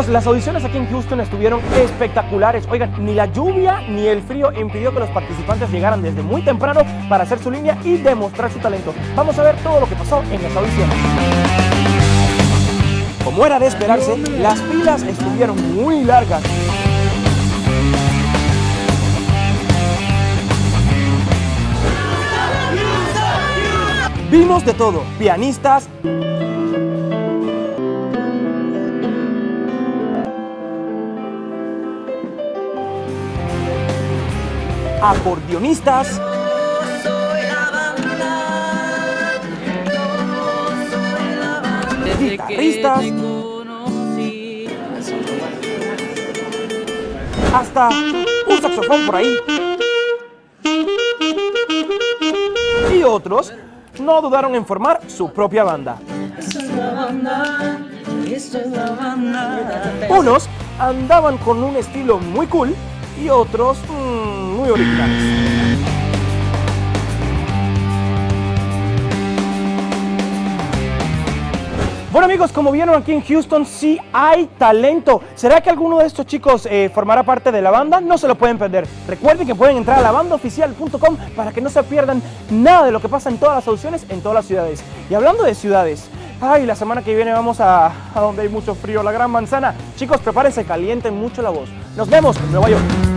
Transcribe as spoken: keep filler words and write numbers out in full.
Chicos, las audiciones aquí en Houston estuvieron espectaculares. Oigan, ni la lluvia ni el frío impidió que los participantes llegaran desde muy temprano para hacer su línea y demostrar su talento. Vamos a ver todo lo que pasó en las audiciones. Como era de esperarse, las filas estuvieron muy largas. Vimos de todo, pianistas, acordeonistas, guitarristas, hasta un saxofón por ahí. Y otros no dudaron en formar su propia banda. Unos andaban con un estilo muy cool y otros mmm, muy originales. Bueno amigos, como vieron aquí en Houston sí hay talento. ¿Será que alguno de estos chicos eh, formará parte de la banda? No se lo pueden perder. Recuerden que pueden entrar a la banda oficial punto com para que no se pierdan nada de lo que pasa en todas las audiciones en todas las ciudades. Y hablando de ciudades, ay, la semana que viene vamos a, a donde hay mucho frío, la Gran Manzana. Chicos, prepárense, calienten mucho la voz. Nos vemos en Nueva York.